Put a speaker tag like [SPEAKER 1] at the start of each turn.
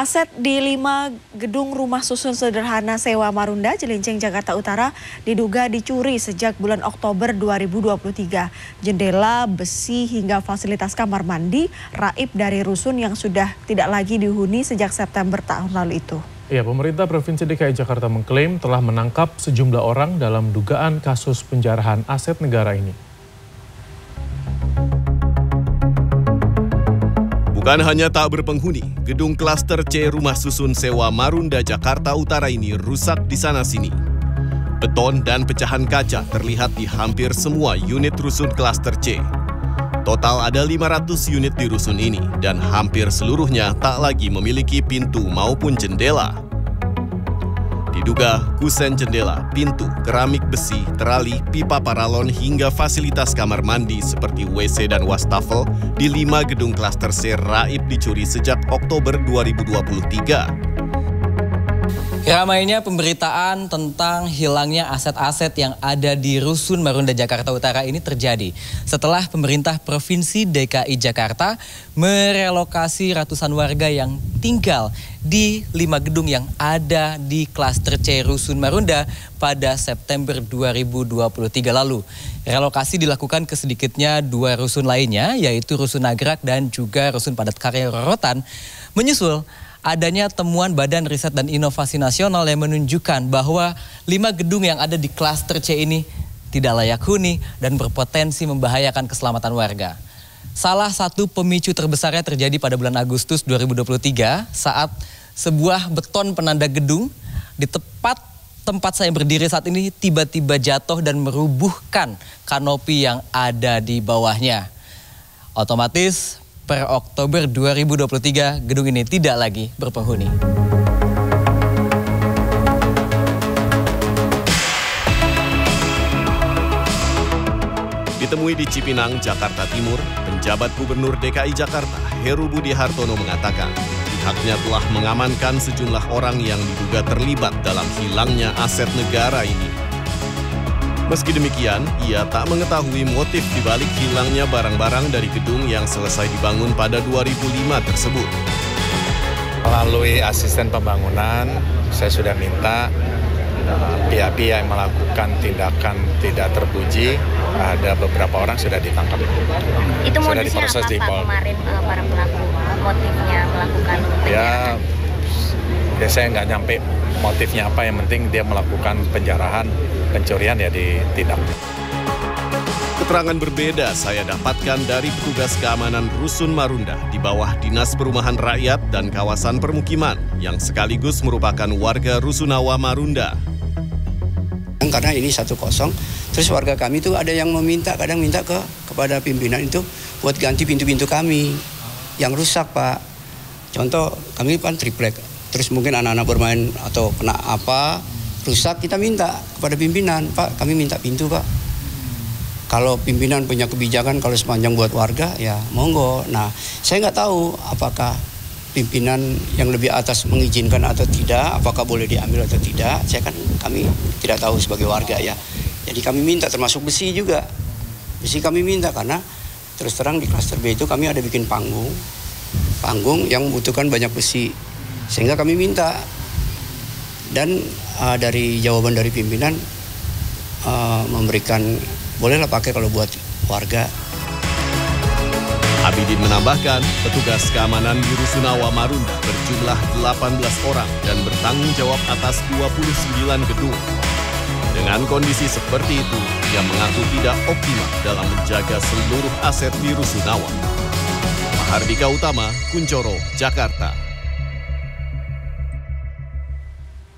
[SPEAKER 1] Aset di 5 gedung rumah susun sederhana sewa Marunda, Cilincing, Jakarta Utara diduga dicuri sejak bulan Oktober 2023. Jendela, besi hingga fasilitas kamar mandi raib dari rusun yang sudah tidak lagi dihuni sejak September tahun lalu itu.
[SPEAKER 2] Ya, pemerintah Provinsi DKI Jakarta mengklaim telah menangkap sejumlah orang dalam dugaan kasus penjarahan aset negara ini.
[SPEAKER 3] Bukan hanya tak berpenghuni, gedung klaster C rumah susun sewa Marunda Jakarta Utara ini rusak di sana-sini. Beton dan pecahan kaca terlihat di hampir semua unit rusun klaster C. Total ada 500 unit di rusun ini dan hampir seluruhnya tak lagi memiliki pintu maupun jendela. Diduga kusen jendela, pintu, keramik besi, terali, pipa paralon hingga fasilitas kamar mandi seperti WC dan wastafel di 5 gedung klaster C raib dicuri sejak Oktober 2023.
[SPEAKER 4] Ramainya pemberitaan tentang hilangnya aset-aset yang ada di Rusun Marunda Jakarta Utara ini terjadi setelah pemerintah Provinsi DKI Jakarta merelokasi ratusan warga yang tinggal di 5 gedung yang ada di klaster C Rusun Marunda pada September 2023 lalu. Relokasi dilakukan ke sedikitnya 2 rusun lainnya, yaitu Rusun Nagrak dan juga Rusun Padat Karya Rorotan, menyusul adanya temuan Badan Riset dan Inovasi Nasional yang menunjukkan bahwa 5 gedung yang ada di klaster C ini tidak layak huni dan berpotensi membahayakan keselamatan warga. Salah satu pemicu terbesarnya terjadi pada bulan Agustus 2023 saat sebuah beton penanda gedung di tepat tempat saya berdiri saat ini tiba-tiba jatuh dan merubuhkan kanopi yang ada di bawahnya. Otomatis per Oktober 2023, gedung ini tidak lagi berpenghuni.
[SPEAKER 3] Ditemui di Cipinang, Jakarta Timur, penjabat Gubernur DKI Jakarta, Heru Budi Hartono mengatakan pihaknya telah mengamankan sejumlah orang yang diduga terlibat dalam hilangnya aset negara ini. Meski demikian, ia tak mengetahui motif dibalik hilangnya barang-barang dari gedung yang selesai dibangun pada 2005 tersebut.
[SPEAKER 5] Melalui asisten pembangunan, saya sudah minta pihak-pihak yang melakukan tindakan tidak terpuji, ada beberapa orang sudah ditangkap.
[SPEAKER 6] Itu modusnya apa Pak kemarin para pelaku motifnya melakukan penjarahan?
[SPEAKER 5] Ya saya nggak nyampe motifnya apa, yang penting dia melakukan penjarahan, pencurian ya ditindak.
[SPEAKER 3] Keterangan berbeda saya dapatkan dari petugas keamanan Rusun Marunda di bawah Dinas Perumahan Rakyat dan Kawasan Permukiman yang sekaligus merupakan warga Rusunawa Marunda.
[SPEAKER 7] Karena ini 1-0, terus warga kami itu ada yang meminta, kadang minta kepada pimpinan itu buat ganti pintu-pintu kami yang rusak, Pak. Contoh kami kan triplek, terus mungkin anak-anak bermain atau kena apa rusak, kita minta kepada pimpinan, Pak kami minta pintu Pak. Kalau pimpinan punya kebijakan kalau sepanjang buat warga ya monggo. Nah saya nggak tahu apakah pimpinan yang lebih atas mengizinkan atau tidak, apakah boleh diambil atau tidak, kami tidak tahu sebagai warga ya. Jadi kami minta termasuk besi juga, besi kami minta karena terus terang di klaster B itu kami ada bikin panggung yang membutuhkan banyak besi, sehingga kami minta. Dan dari jawaban dari pimpinan memberikan bolehlah pakai kalau buat warga.
[SPEAKER 3] Abidin menambahkan, petugas keamanan di Rusunawa Marunda berjumlah 18 orang dan bertanggung jawab atas 29 gedung. Dengan kondisi seperti itu, ia mengaku tidak optimal dalam menjaga seluruh aset di Rusunawa. Mahardika Utama, Kuncoro, Jakarta.